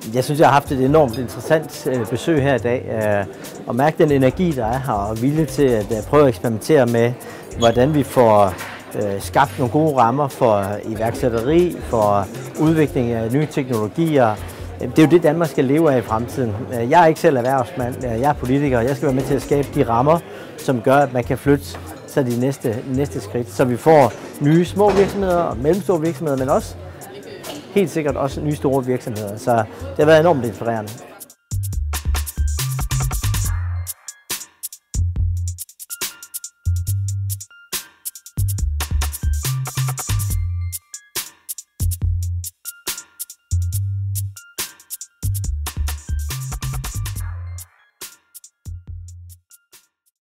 Jeg synes, jeg har haft et enormt interessant besøg her i dag, og mærke den energi, der er her, og vilje til at prøve at eksperimentere med, hvordan vi får skabt nogle gode rammer for iværksætteri, for udvikling af nye teknologier. Det er jo det, Danmark skal leve af i fremtiden. Jeg er ikke selv erhvervsmand, jeg er politiker, og jeg skal være med til at skabe de rammer, som gør, at man kan flytte sig de næste skridt, så vi får nye små virksomheder og mellemstore virksomheder, men også helt sikkert også nye store virksomheder. Så det har været enormt inspirerende.